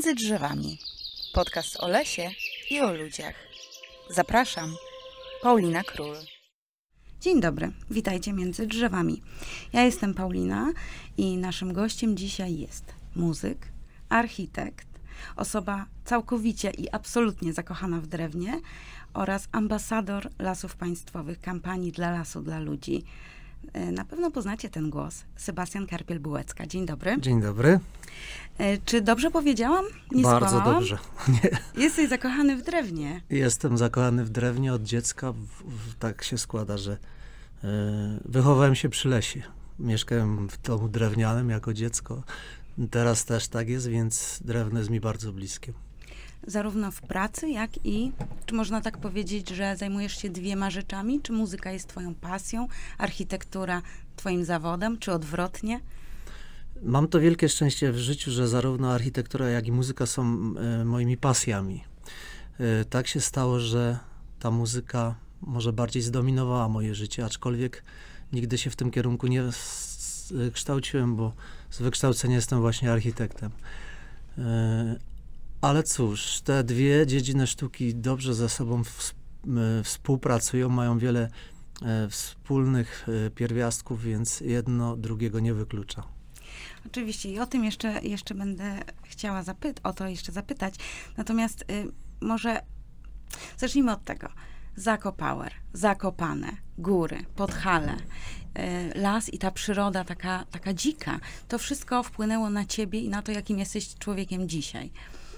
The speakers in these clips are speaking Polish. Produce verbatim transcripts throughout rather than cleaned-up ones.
Między drzewami. Podcast o lesie i o ludziach. Zapraszam, Paulina Król. Dzień dobry, witajcie Między drzewami. Ja jestem Paulina i naszym gościem dzisiaj jest muzyk, architekt, osoba całkowicie i absolutnie zakochana w drewnie oraz ambasador Lasów Państwowych, kampanii Dla Lasu, dla ludzi. Na pewno poznacie ten głos. Sebastian Karpiel-Bułecka. Dzień dobry. Dzień dobry. Czy dobrze powiedziałam? Nie Bardzo skłamałam? dobrze. Nie. Jesteś zakochany w drewnie. Jestem zakochany w drewnie od dziecka. W, w, tak się składa, że y, wychowałem się przy lesie. Mieszkałem w domu drewnianym jako dziecko. Teraz też tak jest, więc drewno jest mi bardzo bliskie. Zarówno w pracy, jak i, czy można tak powiedzieć, że zajmujesz się dwiema rzeczami? Czy muzyka jest twoją pasją, architektura twoim zawodem, czy odwrotnie? Mam to wielkie szczęście w życiu, że zarówno architektura, jak i muzyka są y, moimi pasjami. Y, tak się stało, że ta muzyka może bardziej zdominowała moje życie, aczkolwiek nigdy się w tym kierunku nie kształciłem, bo z wykształcenia jestem właśnie architektem. Y, Ale cóż, te dwie dziedziny sztuki dobrze ze sobą w, współpracują, mają wiele e, wspólnych e, pierwiastków, więc jedno drugiego nie wyklucza. Oczywiście i o tym jeszcze, jeszcze będę chciała zapytać, o to jeszcze zapytać. Natomiast y, może zacznijmy od tego. Zakopower, Zakopane, góry, Podhale, y, las i ta przyroda taka, taka dzika. To wszystko wpłynęło na ciebie i na to, jakim jesteś człowiekiem dzisiaj.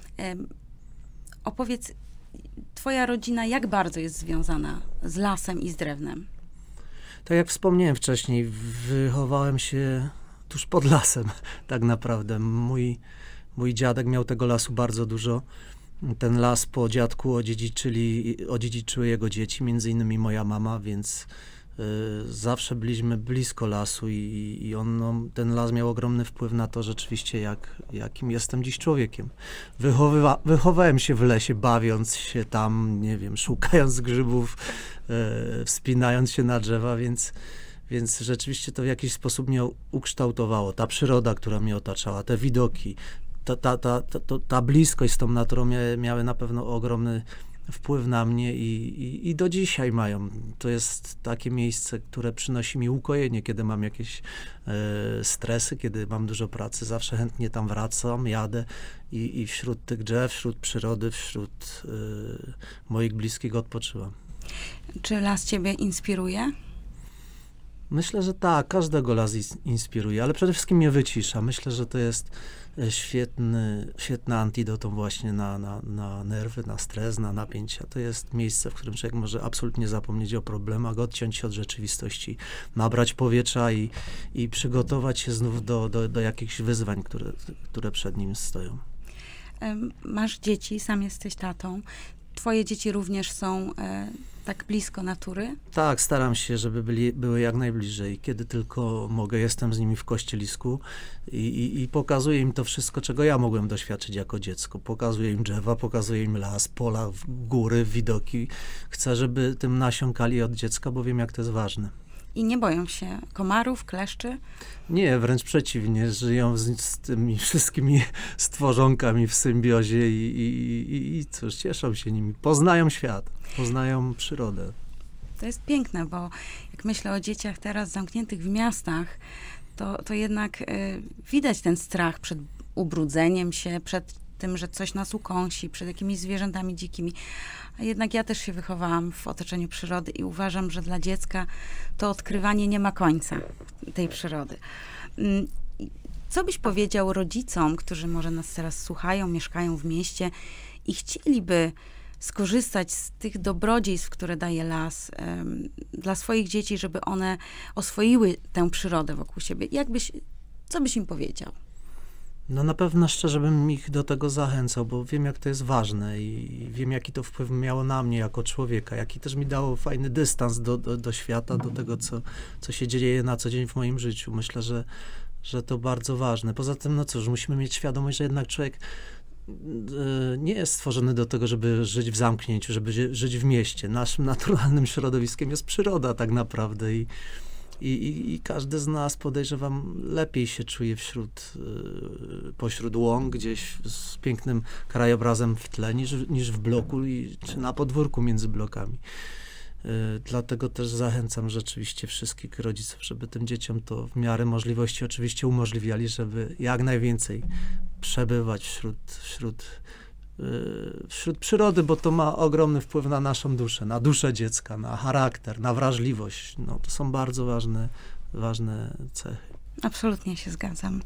Opowiedz, twoja rodzina jak bardzo jest związana z lasem i z drewnem? Tak jak wspomniałem wcześniej, wychowałem się tuż pod lasem, tak naprawdę. Mój, mój dziadek miał tego lasu bardzo dużo. Ten las po dziadku odziedziczyli, odziedziczyły jego dzieci, między innymi moja mama, więc y, zawsze byliśmy blisko lasu i, i on, no, ten las miał ogromny wpływ na to rzeczywiście, jak, jakim jestem dziś człowiekiem. Wychowywa, wychowałem się w lesie, bawiąc się tam, nie wiem, szukając grzybów, y, wspinając się na drzewa, więc, więc rzeczywiście to w jakiś sposób mnie ukształtowało. Ta przyroda, która mnie otaczała, te widoki, ta, ta, ta, ta, ta, ta bliskość z tą naturą mia, miały na pewno ogromny wpływ na mnie i, i, i do dzisiaj mają. To jest takie miejsce, które przynosi mi ukojenie, kiedy mam jakieś e, stresy, kiedy mam dużo pracy. Zawsze chętnie tam wracam, jadę i, i wśród tych drzew, wśród przyrody, wśród e, moich bliskich odpoczywam. Czy las ciebie inspiruje? Myślę, że tak, każdego las inspiruje, ale przede wszystkim mnie wycisza. Myślę, że to jest świetny, świetny antidotum właśnie na, na, na nerwy, na stres, na napięcia. To jest miejsce, w którym człowiek może absolutnie zapomnieć o problemach, odciąć się od rzeczywistości, nabrać powietrza i, i przygotować się znów do, do, do jakichś wyzwań, które, które przed nim stoją. Masz dzieci, sam jesteś tatą. Twoje dzieci również są e, tak blisko natury? Tak, staram się, żeby byli, były jak najbliżej. Kiedy tylko mogę, jestem z nimi w kościelisku i, i, i pokazuję im to wszystko, czego ja mogłem doświadczyć jako dziecko. Pokazuję im drzewa, pokazuję im las, pola, góry, widoki. Chcę, żeby tym nasiąkali od dziecka, bo wiem, jak to jest ważne. I nie boją się komarów, kleszczy? Nie, wręcz przeciwnie. Żyją z, z tymi wszystkimi stworzonkami w symbiozie i, i, i, i cóż, cieszą się nimi. Poznają świat, poznają przyrodę. To jest piękne, bo jak myślę o dzieciach teraz zamkniętych w miastach, to, to jednak y, widać ten strach przed ubrudzeniem się, przed tym, że coś nas ukąsi, przed jakimiś zwierzętami dzikimi. A jednak ja też się wychowałam w otoczeniu przyrody i uważam, że dla dziecka to odkrywanie nie ma końca tej przyrody. Co byś powiedział rodzicom, którzy może nas teraz słuchają, mieszkają w mieście i chcieliby skorzystać z tych dobrodziejstw, które daje las um, dla swoich dzieci, żeby one oswoiły tę przyrodę wokół siebie? Jak byś, co byś im powiedział? No na pewno szczerze bym ich do tego zachęcał, bo wiem, jak to jest ważne i wiem, jaki to wpływ miało na mnie jako człowieka, jaki też mi dało fajny dystans do, do, do świata, do tego, co, co się dzieje na co dzień w moim życiu. Myślę, że, że to bardzo ważne. Poza tym, no cóż, musimy mieć świadomość, że jednak człowiek nie jest stworzony do tego, żeby żyć w zamknięciu, żeby żyć w mieście. Naszym naturalnym środowiskiem jest przyroda tak naprawdę i I, i, I każdy z nas, podejrzewam, lepiej się czuje wśród, y, pośród łąk, gdzieś z pięknym krajobrazem w tle, niż, niż w bloku i, czy na podwórku między blokami. Y, dlatego też zachęcam rzeczywiście wszystkich rodziców, żeby tym dzieciom to w miarę możliwości oczywiście umożliwiali, żeby jak najwięcej przebywać wśród, wśród wśród przyrody, bo to ma ogromny wpływ na naszą duszę, na duszę dziecka, na charakter, na wrażliwość. No, to są bardzo ważne, ważne cechy. Absolutnie się zgadzam.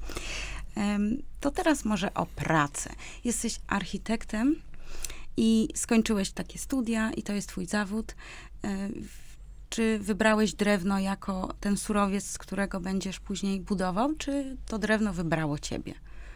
To teraz może o pracy. Jesteś architektem i skończyłeś takie studia i to jest twój zawód. Czy wybrałeś drewno jako ten surowiec, z którego będziesz później budował, czy to drewno wybrało ciebie?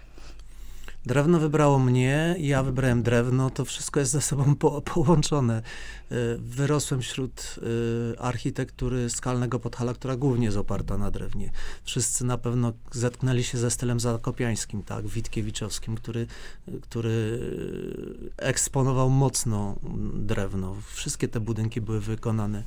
Drewno wybrało mnie, ja wybrałem drewno, to wszystko jest ze sobą po, połączone. Wyrosłem wśród architektury skalnego Podhala, która głównie jest oparta na drewnie. Wszyscy na pewno zetknęli się ze stylem zakopiańskim, tak, witkiewiczowskim, który, który eksponował mocno drewno. Wszystkie te budynki były wykonane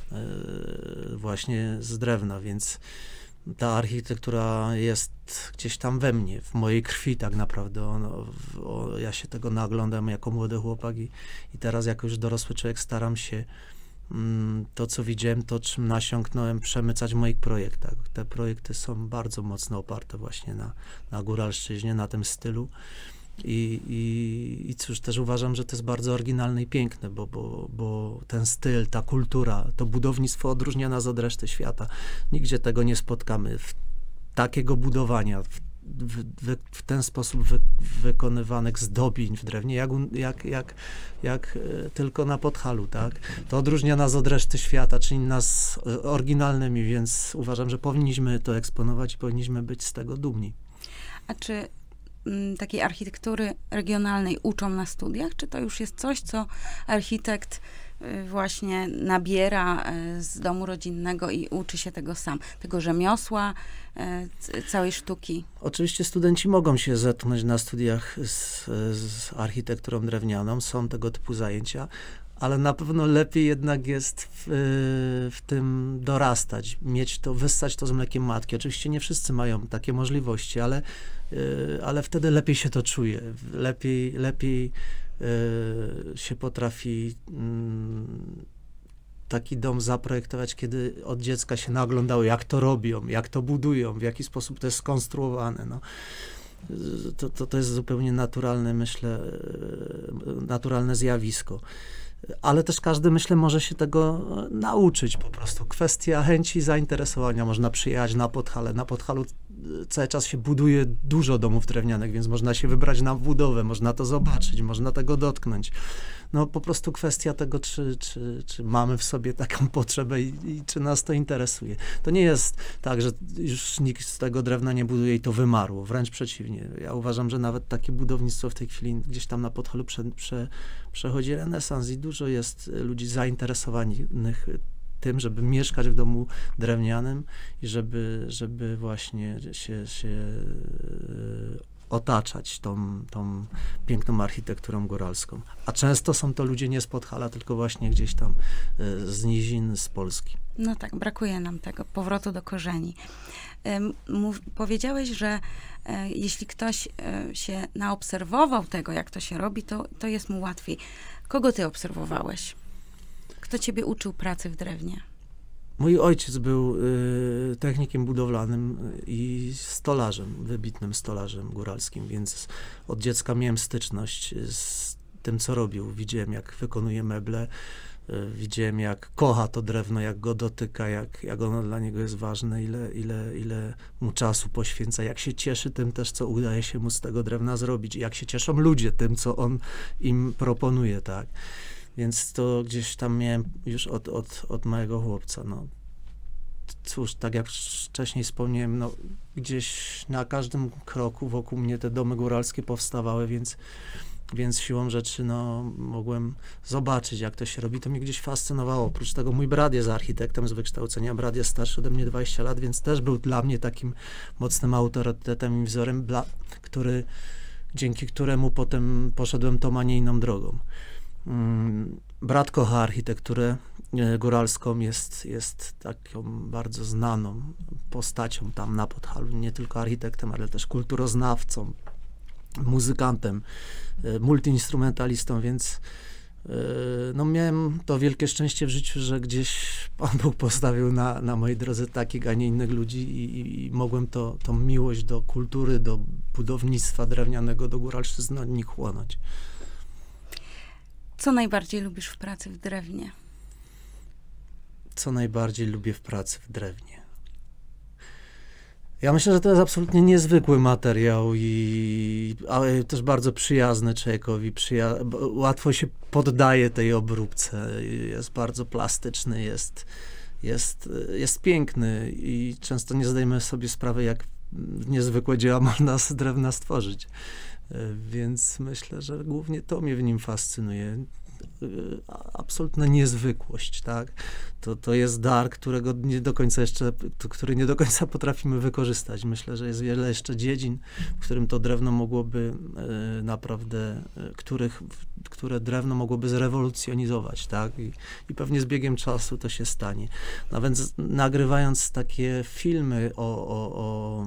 właśnie z drewna, więc ta architektura jest gdzieś tam we mnie, w mojej krwi tak naprawdę. O, o, ja się tego naglądam jako młody chłopak i, i teraz jako już dorosły człowiek staram się mm, to, co widziałem, to, czym nasiąknąłem, przemycać w moich projektach. Te projekty są bardzo mocno oparte właśnie na, na góralszczyźnie, na tym stylu. I, i, I cóż, też uważam, że to jest bardzo oryginalne i piękne, bo, bo, bo ten styl, ta kultura, to budownictwo odróżnia nas od reszty świata. Nigdzie tego nie spotkamy. W takiego budowania, w, w, w, w ten sposób wy, wykonywanych zdobień w drewnie, jak, jak, jak, jak tylko na Podhalu, tak? To odróżnia nas od reszty świata, czyni nas oryginalnymi, więc uważam, że powinniśmy to eksponować i powinniśmy być z tego dumni. A czy takiej architektury regionalnej uczą na studiach, czy to już jest coś, co architekt właśnie nabiera z domu rodzinnego i uczy się tego sam, tego rzemiosła, całej sztuki? Oczywiście studenci mogą się zetknąć na studiach z, z architekturą drewnianą, są tego typu zajęcia, ale na pewno lepiej jednak jest w, w tym dorastać, mieć to, wyssać to z mlekiem matki. Oczywiście nie wszyscy mają takie możliwości, ale, ale wtedy lepiej się to czuje, lepiej, lepiej się potrafi taki dom zaprojektować, kiedy od dziecka się naglądało, jak to robią, jak to budują, w jaki sposób to jest skonstruowane. No. To, to, to jest zupełnie naturalne, myślę, naturalne zjawisko. Ale też każdy, myślę, może się tego nauczyć po prostu. Kwestia chęci zainteresowania. Można przyjechać na Podhale. Na Podhalu cały czas się buduje dużo domów drewnianych, więc można się wybrać na budowę, można to zobaczyć, można tego dotknąć. No po prostu kwestia tego, czy, czy, czy mamy w sobie taką potrzebę i, i czy nas to interesuje. To nie jest tak, że już nikt z tego drewna nie buduje i to wymarło. Wręcz przeciwnie. Ja uważam, że nawet takie budownictwo w tej chwili gdzieś tam na Podhalu prze, prze, przechodzi renesans i dużo jest ludzi zainteresowanych tym, żeby mieszkać w domu drewnianym i żeby, żeby właśnie się, się otaczać tą, tą piękną architekturą góralską. A często są to ludzie nie z Podhala, tylko właśnie gdzieś tam z nizin, z Polski. No tak, brakuje nam tego powrotu do korzeni. Mów, powiedziałeś, że e, jeśli ktoś e, się naobserwował tego, jak to się robi, to, to jest mu łatwiej. Kogo ty obserwowałeś? Kto ciebie uczył pracy w drewnie? Mój ojciec był y, technikiem budowlanym i stolarzem, wybitnym stolarzem góralskim, więc od dziecka miałem styczność z tym, co robił. Widziałem, jak wykonuje meble, y, widziałem, jak kocha to drewno, jak go dotyka, jak, jak ono dla niego jest ważne, ile, ile, ile mu czasu poświęca, jak się cieszy tym też, co udaje się mu z tego drewna zrobić, jak się cieszą ludzie tym, co on im proponuje, tak. Więc to gdzieś tam miałem już od, od, od małego chłopca. No. Cóż, tak jak wcześniej wspomniałem, no, gdzieś na każdym kroku wokół mnie te domy góralskie powstawały, więc, więc siłą rzeczy no, mogłem zobaczyć, jak to się robi. To mnie gdzieś fascynowało. Oprócz tego mój brat jest architektem z wykształcenia. Brat jest starszy ode mnie dwadzieścia lat, więc też był dla mnie takim mocnym autorytetem i wzorem, dla, który, dzięki któremu potem poszedłem tą, a nie inną drogą. brat kocha architekturę e, góralską, jest, jest taką bardzo znaną postacią tam na Podhalu, nie tylko architektem, ale też kulturoznawcą, muzykantem, e, multiinstrumentalistą, więc e, no miałem to wielkie szczęście w życiu, że gdzieś Pan Bóg postawił na, na mojej drodze takich, a nie innych ludzi i, i, i mogłem to, tą miłość do kultury, do budownictwa drewnianego, do góralszczyzny od nich chłonąć. Co najbardziej lubisz w pracy w drewnie? Co najbardziej lubię w pracy w drewnie? Ja myślę, że to jest absolutnie niezwykły materiał, i, ale też bardzo przyjazny człowiekowi. Przyja łatwo się poddaje tej obróbce. Jest bardzo plastyczny, jest, jest, jest piękny i często nie zdajemy sobie sprawy, jak niezwykłe dzieła można z drewna stworzyć. Więc myślę, że głównie to mnie w nim fascynuje. Absolutna niezwykłość, tak? To, to jest dar, którego nie do końca jeszcze, który nie do końca potrafimy wykorzystać. Myślę, że jest wiele jeszcze dziedzin, w którym to drewno mogłoby e, naprawdę, e, których, które drewno mogłoby zrewolucjonizować, tak? I, I pewnie z biegiem czasu to się stanie. Nawet z, nagrywając takie filmy o, o, o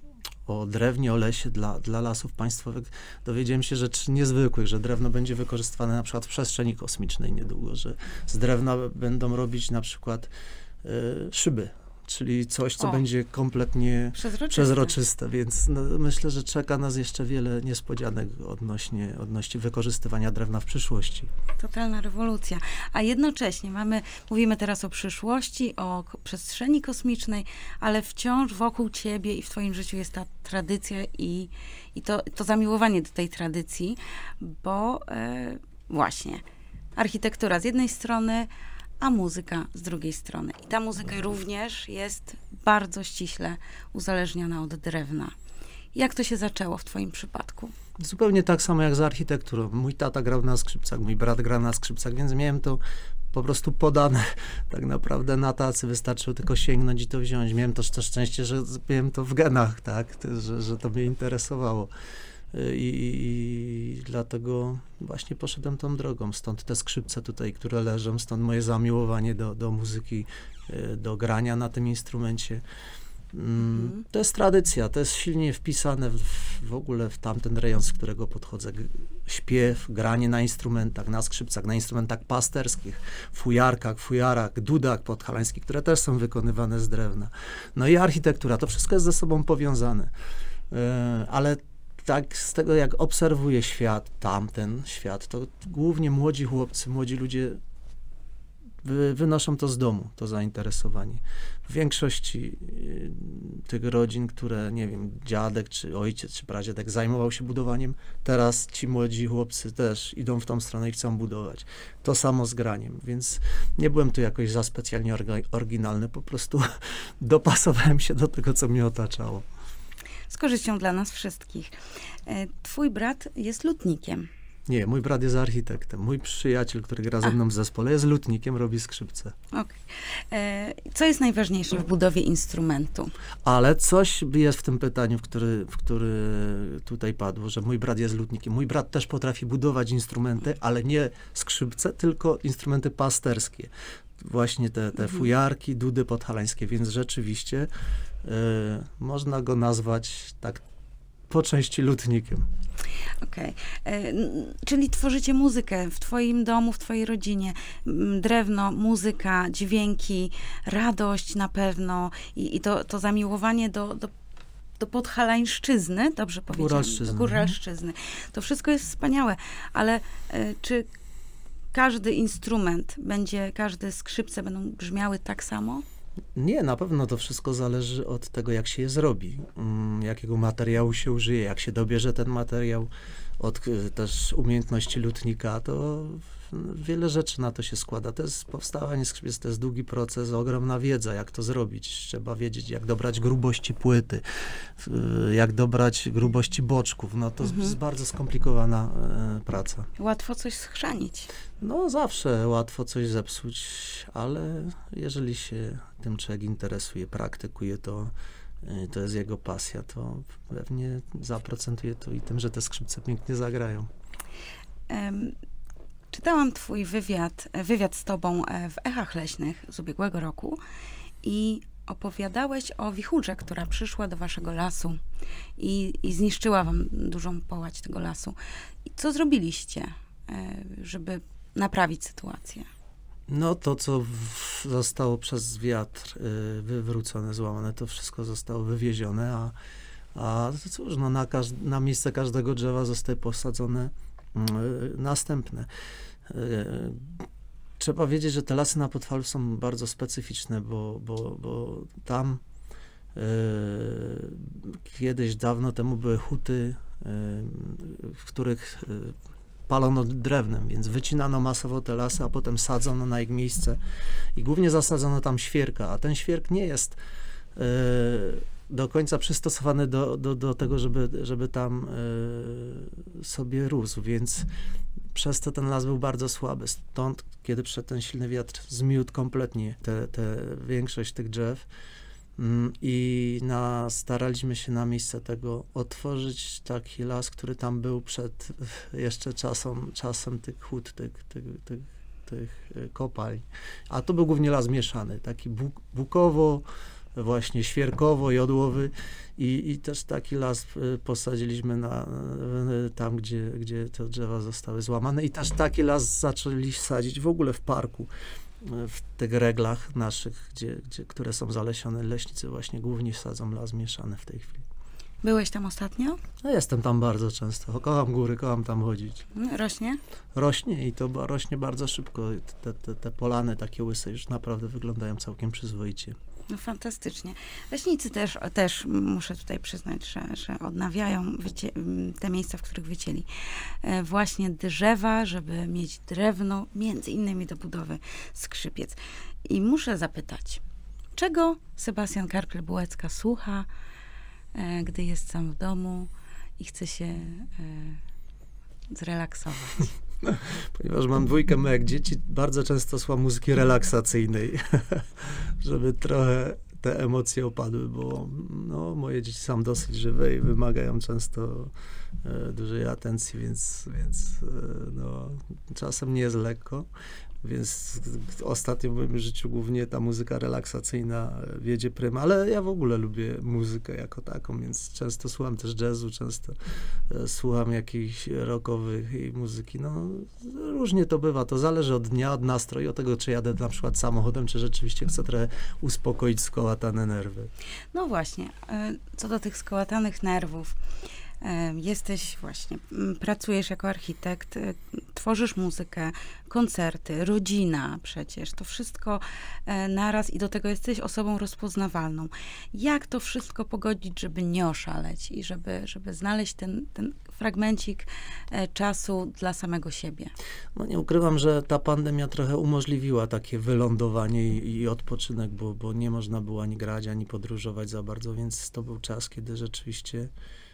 o drewnie, o lesie dla, dla lasów państwowych, dowiedziałem się rzeczy niezwykłych, że drewno będzie wykorzystywane na przykład w przestrzeni kosmicznej niedługo, że z drewna będą robić na przykład y, szyby, czyli coś, co o, będzie kompletnie przezroczyste, przezroczyste, więc no, myślę, że czeka nas jeszcze wiele niespodzianek odnośnie, odnośnie wykorzystywania drewna w przyszłości. Totalna rewolucja. A jednocześnie mamy, mówimy teraz o przyszłości, o k- przestrzeni kosmicznej, ale wciąż wokół ciebie i w twoim życiu jest ta tradycja i, i to, to zamiłowanie do tej tradycji, bo e, właśnie architektura z jednej strony, a muzyka z drugiej strony. I ta muzyka również jest bardzo ściśle uzależniona od drewna. Jak to się zaczęło w twoim przypadku? Zupełnie tak samo jak z architekturą. Mój tata grał na skrzypcach, mój brat gra na skrzypcach, więc miałem to po prostu podane tak naprawdę na tacy. Wystarczyło tylko sięgnąć i to wziąć. Miałem też to szczęście, że miałem to w genach, tak? Że, że to mnie interesowało. I, i, I dlatego właśnie poszedłem tą drogą. Stąd te skrzypce tutaj, które leżą, stąd moje zamiłowanie do, do muzyki, do grania na tym instrumencie. Mm, to jest tradycja, to jest silnie wpisane w, w ogóle w tamten rejon, z którego podchodzę. Śpiew, granie na instrumentach, na skrzypcach, na instrumentach pasterskich, fujarkach, fujarach, dudach podhalańskich, które też są wykonywane z drewna. No i architektura, to wszystko jest ze sobą powiązane. Yy, ale tak z tego, jak obserwuję świat, tamten świat, to głównie młodzi chłopcy, młodzi ludzie wy, wynoszą to z domu, to zainteresowanie. W większości y, tych rodzin, które, nie wiem, dziadek, czy ojciec, czy pradziadek zajmował się budowaniem, teraz ci młodzi chłopcy też idą w tą stronę i chcą budować. To samo z graniem, więc nie byłem tu jakoś za specjalnie orga- oryginalny, po prostu dopasowałem się do tego, co mnie otaczało. Z korzyścią dla nas wszystkich. E, Twój brat jest lutnikiem. Nie, mój brat jest architektem. Mój przyjaciel, który gra ze mną w zespole, jest lutnikiem, robi skrzypce. Okej. E, Co jest najważniejsze w budowie instrumentu? Ale coś jest w tym pytaniu, w który, w który tutaj padło, że mój brat jest lutnikiem. Mój brat też potrafi budować instrumenty, ale nie skrzypce, tylko instrumenty pasterskie. Właśnie te, te fujarki, dudy podhalańskie, więc rzeczywiście y, można go nazwać tak po części lutnikiem. Okej. E, Czyli tworzycie muzykę w twoim domu, w twojej rodzinie. M, Drewno, muzyka, dźwięki, radość na pewno i, i to, to zamiłowanie do, do, do podhalańszczyzny, dobrze powiedziałam? Góralszczyzny. Do góralszczyzny. To wszystko jest wspaniałe, ale e, czy każdy instrument będzie, każde skrzypce będą brzmiały tak samo? Nie, na pewno to wszystko zależy od tego, jak się je zrobi, mm, jakiego materiału się użyje, jak się dobierze ten materiał, od y, też umiejętności lutnika, to wiele rzeczy na to się składa. To jest powstawanie skrzypiec, to jest długi proces, ogromna wiedza, jak to zrobić. Trzeba wiedzieć, jak dobrać grubości płyty, y, jak dobrać grubości boczków. No to Mhm. jest bardzo skomplikowana y, praca. Łatwo coś schrzanić. No zawsze łatwo coś zepsuć, ale jeżeli się tym człowiek interesuje, praktykuje to, y, to jest jego pasja, to pewnie zaprocentuje to i tym, że te skrzypce pięknie zagrają. Em, Czytałam twój wywiad, wywiad z tobą e, w Echach Leśnych z ubiegłego roku i opowiadałeś o wichurze, która przyszła do waszego lasu i, i zniszczyła wam dużą połać tego lasu. I co zrobiliście, e, żeby naprawić sytuację? No to, co w, zostało przez wiatr y, wywrócone, złamane, to wszystko zostało wywiezione, a, a cóż, no na, każ- na miejsce każdego drzewa zostaje posadzone y, następne. Y, trzeba wiedzieć, że te lasy na Podfalu są bardzo specyficzne, bo, bo, bo tam y, kiedyś, dawno temu były huty, y, w których y, palono drewnem, więc wycinano masowo te lasy, a potem sadzono na ich miejsce i głównie zasadzono tam świerka, a ten świerk nie jest y, do końca przystosowany do, do, do tego, żeby, żeby tam y, sobie rósł, więc przez to ten las był bardzo słaby. Stąd, kiedy przyszedł ten silny wiatr, zmiótł kompletnie te, te większość tych drzew. I na, staraliśmy się na miejsce tego otworzyć taki las, który tam był przed jeszcze czasem, czasem tych hut, tych, tych, tych, tych kopalń. A to był głównie las mieszany, taki buk, bukowo, właśnie świerkowo, jodłowy i, i też taki las posadziliśmy na, tam, gdzie, gdzie te drzewa zostały złamane i też taki las zaczęli sadzić w ogóle w parku. W tych reglach naszych, gdzie, gdzie, które są zalesione, leśnicy właśnie głównie sadzą las mieszany w tej chwili. Byłeś tam ostatnio? No jestem tam bardzo często. Kocham góry, kocham tam chodzić. Rośnie? Rośnie i to ba- rośnie bardzo szybko. Te, te, te polany takie łyse już naprawdę wyglądają całkiem przyzwoicie. No fantastycznie. Leśnicy też, też muszę tutaj przyznać, że, że odnawiają wycie, te miejsca, w których wycięli e, właśnie drzewa, żeby mieć drewno, między innymi do budowy skrzypiec. I muszę zapytać, czego Sebastian Karpel-Bułecka słucha, e, gdy jest sam w domu i chce się e, zrelaksować? Ponieważ mam dwójkę małych dzieci, bardzo często słucham muzyki relaksacyjnej, żeby trochę te emocje opadły, bo no, moje dzieci są dosyć żywe i wymagają często e, dużej atencji, więc, więc e, no, czasem nie jest lekko. Więc ostatnio w moim życiu głównie ta muzyka relaksacyjna wiedzie prym, ale ja w ogóle lubię muzykę jako taką, więc często słucham też jazzu, często e, słucham jakichś rockowych muzyki. No różnie to bywa, to zależy od dnia, od nastroju, od tego, czy jadę na przykład samochodem, czy rzeczywiście chcę trochę uspokoić skołatane nerwy. No właśnie, co do tych skołatanych nerwów, jesteś właśnie, pracujesz jako architekt, tworzysz muzykę, koncerty, rodzina przecież, to wszystko naraz i do tego jesteś osobą rozpoznawalną. Jak to wszystko pogodzić, żeby nie oszaleć i żeby, żeby znaleźć ten, ten fragmencik czasu dla samego siebie? No nie ukrywam, że ta pandemia trochę umożliwiła takie wylądowanie i, i odpoczynek, bo, bo nie można było ani grać, ani podróżować za bardzo, więc to był czas, kiedy rzeczywiście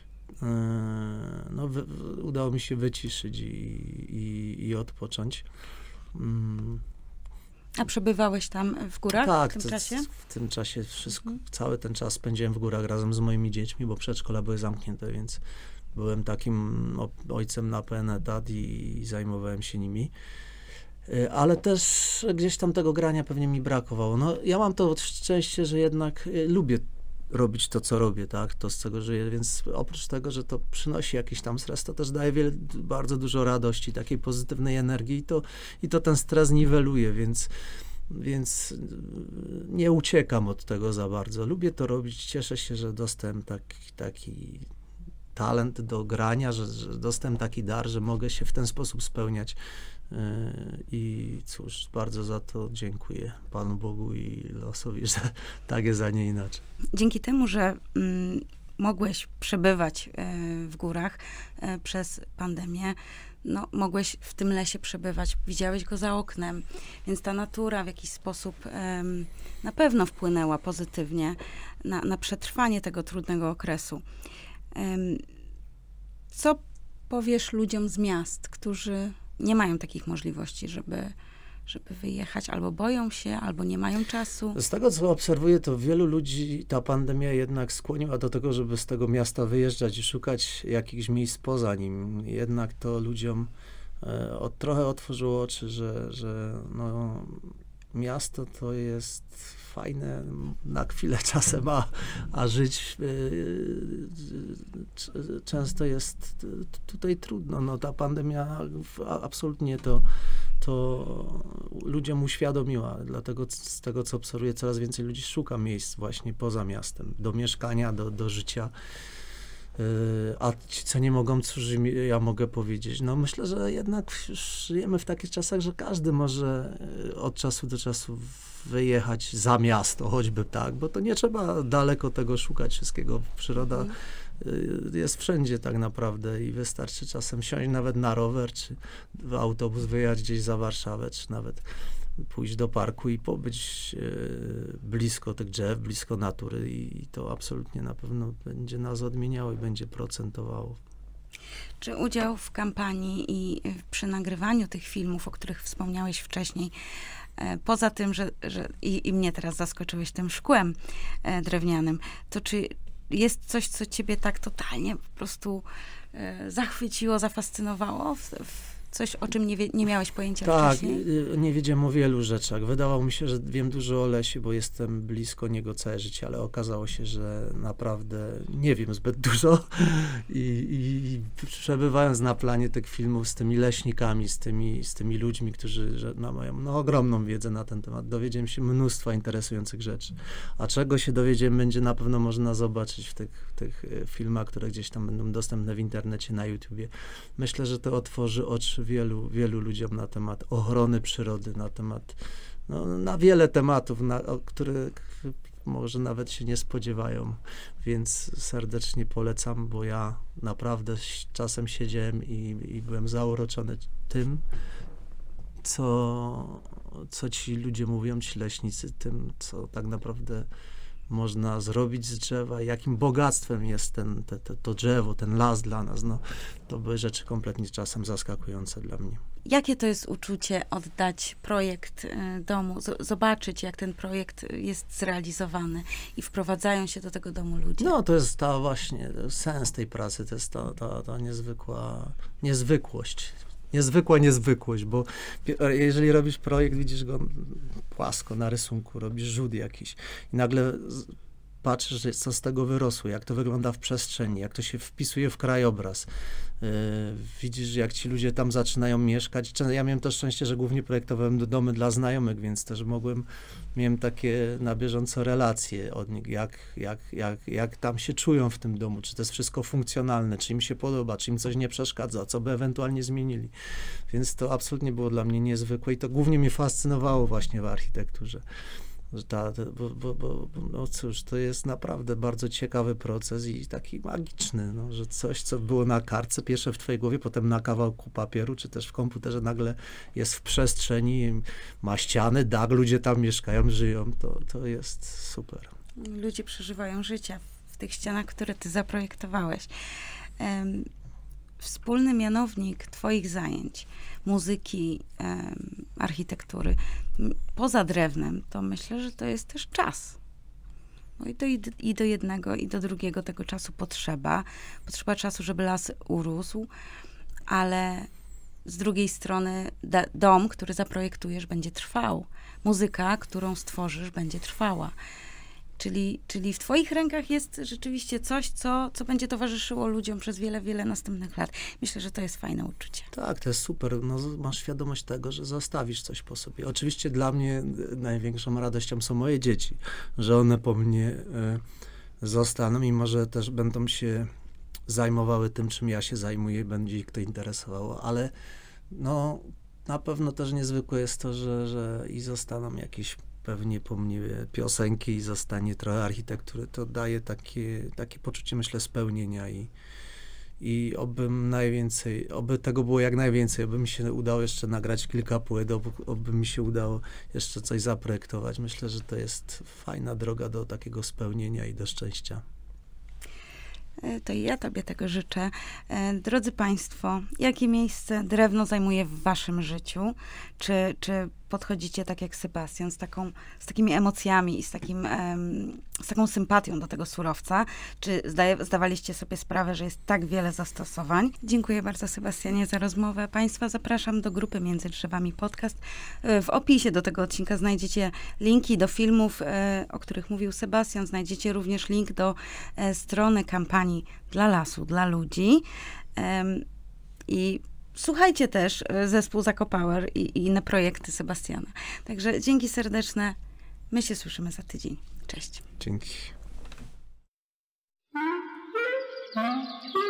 no, wy, udało mi się wyciszyć i, i, i odpocząć. Mm. A przebywałeś tam w górach tak, w tym to, czasie? w tym czasie wszystko, Mhm. cały ten czas spędziłem w górach razem z moimi dziećmi, bo przedszkola były zamknięte, więc byłem takim ojcem na pełen etat i, i zajmowałem się nimi. Ale też gdzieś tam tego grania pewnie mi brakowało. No, ja mam to szczęście, że jednak lubię robić to, co robię, tak, to z czego żyję, więc oprócz tego, że to przynosi jakiś tam stres, to też daje wiele, bardzo dużo radości, takiej pozytywnej energii i to, i to ten stres niweluje, więc, więc nie uciekam od tego za bardzo. Lubię to robić, cieszę się, że dostałem taki, taki talent do grania, że, że dostałem taki dar, że mogę się w ten sposób spełniać. I cóż, bardzo za to dziękuję Panu Bogu i losowi, że tak jest, a nie inaczej. Dzięki temu, że mm, mogłeś przebywać e, w górach e, przez pandemię, no, mogłeś w tym lesie przebywać, widziałeś go za oknem, więc ta natura w jakiś sposób e, na pewno wpłynęła pozytywnie na, na przetrwanie tego trudnego okresu. E, co powiesz ludziom z miast, którzy nie mają takich możliwości, żeby, żeby wyjechać, albo boją się, albo nie mają czasu? Z tego, co obserwuję, to wielu ludzi ta pandemia jednak skłoniła do tego, żeby z tego miasta wyjeżdżać i szukać jakichś miejsc poza nim. Jednak to ludziom e, od, trochę otworzyło oczy, że, że no, miasto to jest fajne na chwilę czasem, a, a żyć y, y, często jest tutaj trudno. No, ta pandemia absolutnie to, to ludziom uświadomiła, dlatego z tego, co obserwuję, coraz więcej ludzi szuka miejsc właśnie poza miastem, do mieszkania, do, do życia. A ci, co nie mogą, cóż ja mogę powiedzieć? No myślę, że jednak żyjemy w takich czasach, że każdy może od czasu do czasu wyjechać za miasto, choćby tak, bo to nie trzeba daleko tego szukać wszystkiego. Przyroda mm. jest wszędzie tak naprawdę i wystarczy czasem siąść nawet na rower, czy w autobus, wyjechać gdzieś za Warszawę, czy nawet pójść do parku i pobyć e, blisko tych drzew, blisko natury i to absolutnie na pewno będzie nas odmieniało i będzie procentowało. Czy udział w kampanii i przy nagrywaniu tych filmów, o których wspomniałeś wcześniej, e, poza tym, że, że i, i mnie teraz zaskoczyłeś tym szkłem e, drewnianym, to czy jest coś, co ciebie tak totalnie po prostu e, zachwyciło, zafascynowało w, w coś, o czym nie, wie, nie miałeś pojęcia tak, wcześniej? Tak, nie wiedziałem o wielu rzeczach. Wydawało mi się, że wiem dużo o lesie, bo jestem blisko niego całe życie, ale okazało się, że naprawdę nie wiem zbyt dużo. I, i przebywając na planie tych filmów z tymi leśnikami, z tymi, z tymi ludźmi, którzy że, no, mają no, ogromną wiedzę na ten temat, dowiedziałem się mnóstwa interesujących rzeczy. A czego się dowiedziałem, będzie na pewno można zobaczyć w tych, w tych filmach, które gdzieś tam będą dostępne w internecie, na YouTubie. Myślę, że to otworzy oczy wielu, wielu ludziom na temat ochrony przyrody, na temat, no, na wiele tematów, na, o których może nawet się nie spodziewają, więc serdecznie polecam, bo ja naprawdę czasem siedziałem i, i byłem zauroczony tym, co, co ci ludzie mówią, ci leśnicy, tym, co tak naprawdę można zrobić z drzewa, jakim bogactwem jest ten, te, te, to drzewo, ten las dla nas. No, to były rzeczy kompletnie czasem zaskakujące dla mnie. Jakie to jest uczucie oddać projekt y, domu, z- zobaczyć, jak ten projekt jest zrealizowany i wprowadzają się do tego domu ludzie? No, to jest ta właśnie sens tej pracy, to jest ta, ta, ta niezwykła niezwykłość. Niezwykła niezwykłość, bo jeżeli robisz projekt, widzisz go płasko na rysunku, robisz rzut jakiś i nagle patrzysz, co z tego wyrosło, jak to wygląda w przestrzeni, jak to się wpisuje w krajobraz. Yy, widzisz, jak ci ludzie tam zaczynają mieszkać. Ja miałem to szczęście, że głównie projektowałem domy dla znajomych, więc też mogłem, miałem takie na bieżąco relacje od nich, jak, jak, jak, jak tam się czują w tym domu, czy to jest wszystko funkcjonalne, czy im się podoba, czy im coś nie przeszkadza, co by ewentualnie zmienili. Więc to absolutnie było dla mnie niezwykłe i to głównie mnie fascynowało właśnie w architekturze. Że ta, bo, bo, bo, no cóż, to jest naprawdę bardzo ciekawy proces i taki magiczny, no, że coś, co było na kartce pierwsze w twojej głowie, potem na kawałku papieru, czy też w komputerze nagle jest w przestrzeni, ma ściany, dach, ludzie tam mieszkają, żyją, to, to jest super. Ludzie przeżywają życia w tych ścianach, które ty zaprojektowałeś. Um, Wspólny mianownik twoich zajęć, muzyki, um, architektury, m, poza drewnem, to myślę, że to jest też czas. No i, to i, i do jednego, i do drugiego tego czasu potrzeba. Potrzeba czasu, żeby las urósł, ale z drugiej strony da, dom, który zaprojektujesz, będzie trwał. Muzyka, którą stworzysz, będzie trwała. Czyli, czyli w twoich rękach jest rzeczywiście coś, co, co będzie towarzyszyło ludziom przez wiele, wiele następnych lat. Myślę, że to jest fajne uczucie. Tak, to jest super. No, masz świadomość tego, że zostawisz coś po sobie. Oczywiście dla mnie największą radością są moje dzieci, że one po mnie y, zostaną, mimo że też będą się zajmowały tym, czym ja się zajmuję, będzie ich to interesowało, ale no, na pewno też niezwykłe jest to, że, że i zostaną jakieś pewnie po mnie piosenki i zostanie trochę architektury. To daje takie, takie poczucie, myślę, spełnienia i, i obym najwięcej, oby tego było jak najwięcej, oby mi się udało jeszcze nagrać kilka płyt, oby, oby mi się udało jeszcze coś zaprojektować. Myślę, że to jest fajna droga do takiego spełnienia i do szczęścia. To i ja tobie tego życzę. Drodzy państwo, jakie miejsce drewno zajmuje w waszym życiu? Czy, czy podchodzicie tak jak Sebastian, z, taką, z takimi emocjami i z takim um, z taką sympatią do tego surowca. Czy zdaje, zdawaliście sobie sprawę, że jest tak wiele zastosowań? Dziękuję bardzo, Sebastianie, za rozmowę. Państwa zapraszam do grupy Między Drzewami Podcast. W opisie do tego odcinka znajdziecie linki do filmów, o których mówił Sebastian. Znajdziecie również link do strony kampanii Dla Lasu, dla Ludzi. I słuchajcie też zespół Zakopower i, i inne projekty Sebastiana. Także dzięki serdeczne. My się słyszymy za tydzień. Cześć. Dzięki. Mm-hmm.